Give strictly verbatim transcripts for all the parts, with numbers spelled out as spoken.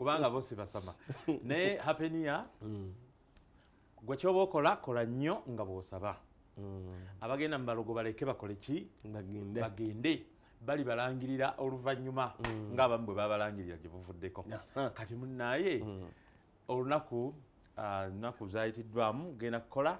kubanga bose basama ne hapenia gwe kyoba okola kola nnyo nga bw'osaba abagenda mu balogo baleke bakole ki bagende bali balangirira oluvannyuma ng'abamu bwe babalangirira gye buvuddeko kati munnaye olunaku lunaku zayitiddwamu genda kukola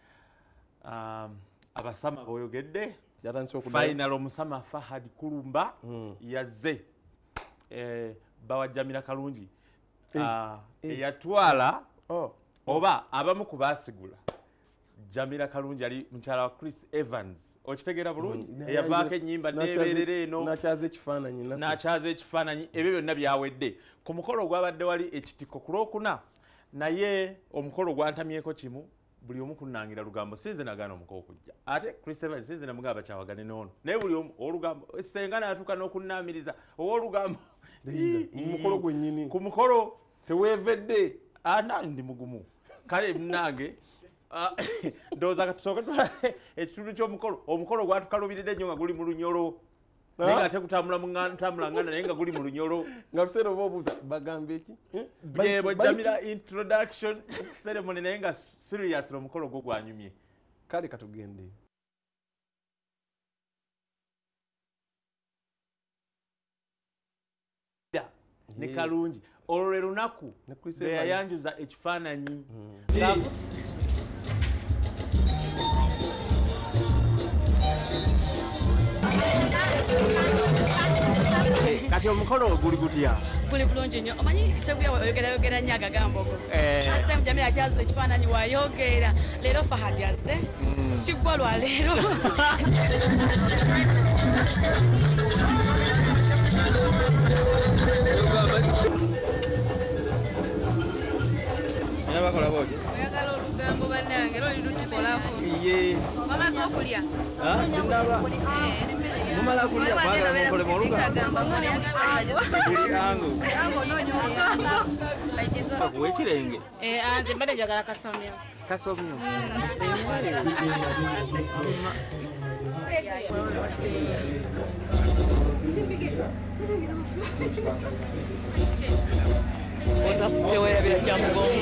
abasama boyogedde final omusama Fahad Kulumba yazze bawajjamira kalungi eyatwala oba abamu ku baasigula Jamila Kalungi ali mukyala wa Chris Evans okitegeera bulungi eyavaako ennyimba neeberera eno nakyaza ekifaananyi nakyaza ekifaananyi ebyo byonna byawedde ku mukolo ogwabadde wali ekitiko ku lwokuna naye omukolo gwantamyeko kimu buli omu kunnangira Lugambo sinze nagaana omukolo okujja ate Chris Evans sinze namugamba bakyawagane n'ono naye buli omu Olugambo senga n'atuuka n'okunnaamiriza ow'Olugambo omukolo gwennyini ku mukolo teweevedde ana ndi mugumu kale munange ndowooza katusooke ekitundu ky'omukolo omukolo gwatukalubiridde nnyo nga guli mu lunyolo naye nga ate gutambula ntambulangana naye nga guli mu lunyolo nga buseera oba obuuza bagambe eki bwejjamira introduction ceremony naye nga serious omukolo gwo gwanyumye kale katugende ne Kalungi olwo lwe lunaku lwe yayanjuza ekifaananyi kati omukolo guli gutya guli bulungi nnyo omanyi teguya wayogerayogera nnyo agagambo go ase mujami akyaza ekifaananyi wayogera leero Fahad yazze kiggwa lwa leero bakola bojo oyagala olugambo bannange loli lutukolako ye bamaze okulya sindaba mumala kulya kwagala mukole mu Olugambo wekirenge nze mbadde njagala kasomyo kasomyo teweyabira kyamugongo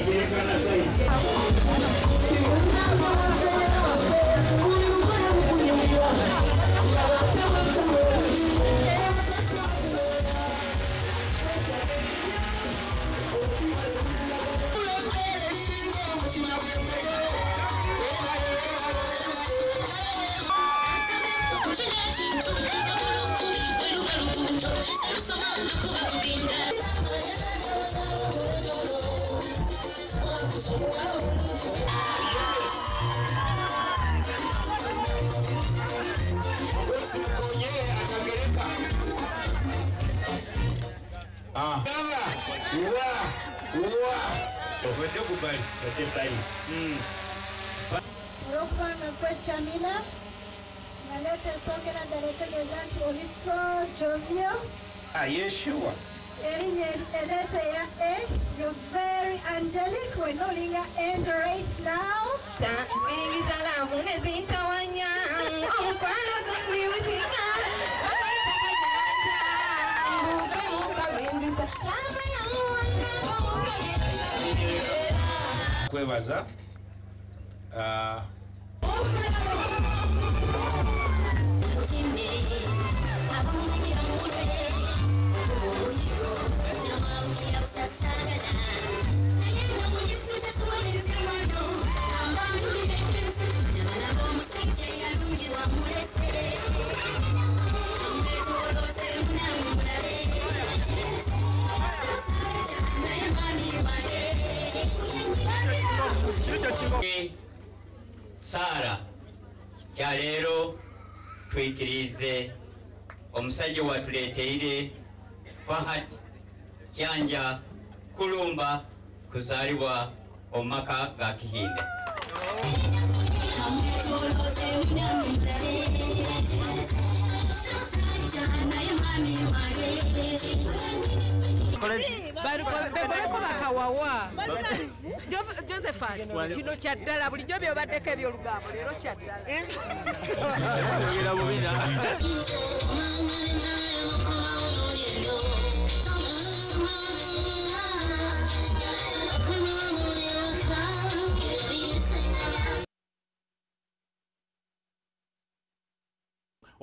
olwokubanga kwejjamira naleeta ensonga era ddala etegeeza nti oli soojovyo erinnya ereeta ya e you're very angelic wena olinga angel right now biringiza lamu nezintawanya omukwano gumbiwusika bakaisakajanja mbupe mukagwenzisa lama yamuwanga mukagenzisa kwebaza Sara kya leero twikirize omusajja watuleeteire Fahad Kyanja Kulumba kuzaalibwa omumaka ga Kihinde. bekoleko bakawawa Josephat kino kyaddala bulijjo byobaddeko ebyolugambo leero kyaddala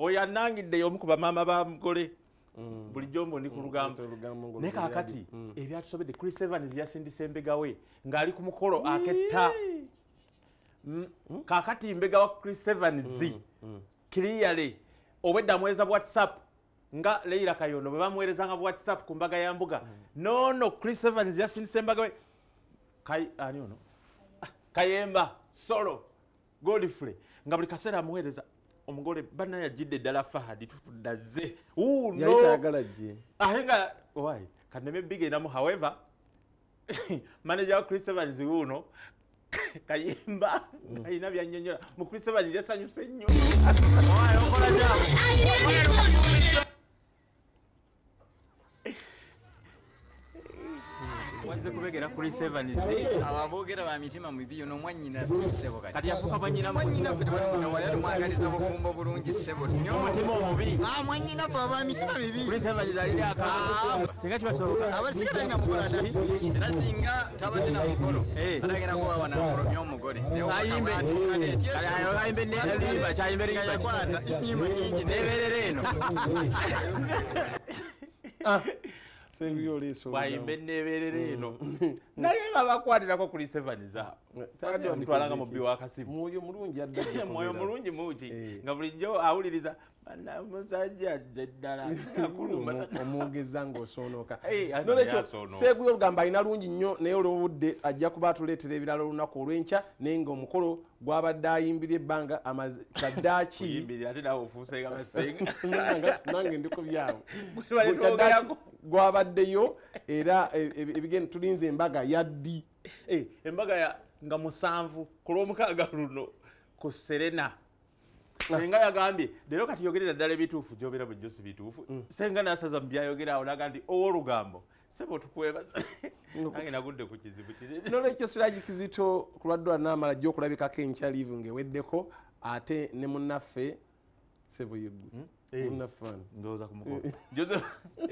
oyo anangidde omu ku bamaama ba mugole bulijjo mbo ndi ku lugambo naye kaakati ebyatusobedde Chris Evans yasindisa embega we ng'ali ku mukolo aketta kaakati mbega wa Chris Evans kiriyale obwedda amuweereza whatsapp nga Leila Kayondo bwe bamuweerezanga whatsapp ku mbaga ya mbuga nono Chris Evans yasindisa embaga we ani ono Kayemba solo Godfrey nga buli kaseera amuweereza omugole bana yajidde ddala Fahadi tufuddaze uno ahenga why kaneme big enamu however manager wa Chris Evans uno Kayemba ayina byanyonyola mu Chris Evans yasanyuse nnyo waze kubegera Chris Evans ababogera ba mitima mibiyo no mwanyina sebo kati kati yafuka mwanyina mwanyina fete wali wali mwagaliza bufumbo bulungi sebo nnyo mutima omubi ah mwanyina fa ba mitima mibi Chris Evans ali aka singa kibasoroka abasigala ina mukolo ati era singa tabadde na mukolo aragera ko wana mukolo myo mugole ayimbe kale ayo ayimbe ne liba chayimbe liba kwata inyima nyingi neberere eno ah sebiyo leso wayimbe neberere eno naye babakwatirako Chris Evans tadi omutwalanga mu biwa akasimu moyo mulungi adda moyo mulungi muki nga bulijjo awuliriza bana musajja jeddala akuluma omwogeza ng'osoonoka Eh, nolekyo asoonoka. seeguyo olugamba alina lungi nnyo naye olwobudde ajja kuba atuleetera ebirala olunaku olw'enkya naye ng'omukolo gwabadde ayimbira ebbanga kyaddaaki kuyimbirira ate nawe ofuuse nga basenga nange ndi ku byabwe Bali twogerako. gwabaddeyo era e- e- ebigenda tulinze embaga yaddi Eh, embaga ya nga musanvu ku lw'omukaaga luno ku Serena senga yagambye leero kati yogerera ddala ebituufu gy'obeera bulijjo si bituufu senga n'asaza mu byayogera awo naga nti ow'olugambo sebo tukwebaza nange nagudde ku kizibu kinene nolwekyo Siraji Kizito ku lwaddwa n'amala ajja okulabikako enkya liivu ng'eweddeko ate ne munnaffe sebo yeggu munnaffe wano ndowooza ku mukolo Joseph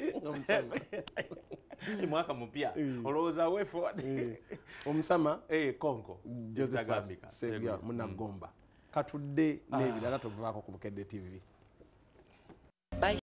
mwaka mupya olowooza way forward omusama eh konko Joseph Zagambika, Sebya Sego. munnagomba katudde n'ebirala tuvaako ku Bukedde T V.